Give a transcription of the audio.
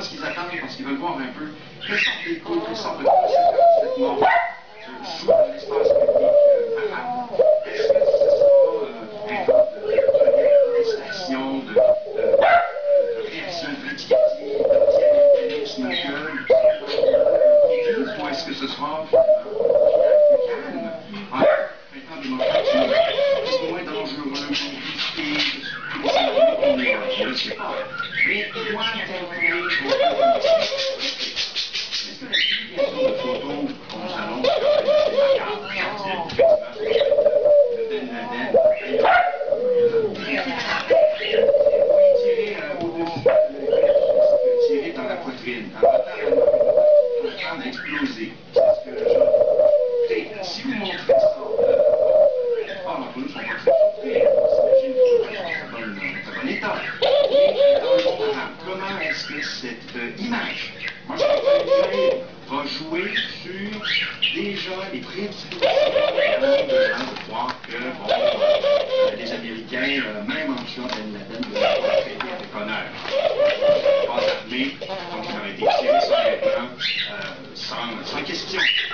ce qu'ils attendent parce qu'ils veulent voir un peu quelle sorte d'écho, quelle sorte de conséquences cette mort joue dans l'espace public arabe. Est-ce que ce sera un temps de protestation, de réaction répétitive, d'anti-américanisme jeune, ou est-ce que ce sera calme, un temps démocratique, moins dangereux, je ne sais pas. Mais il doit intervenir est-ce que la publication de photos qu'on nous annonce de Ben Laden tirer au-dessus, tirer dans la poitrine, en train d'exploser? Parce que si vous montrez ça, d'abord, nous ne sommes pas très surpris, on s'imagine que c'est un bon état. Comment est-ce que cette image, moi je pense, va jouer sur déjà les prédispositions de gens de croire que bon, les Américains, même en tuant Ben Laden, ne vont pas traiter avec honneur. Pas armés, donc ils auraient été tirés sur les plans sans question.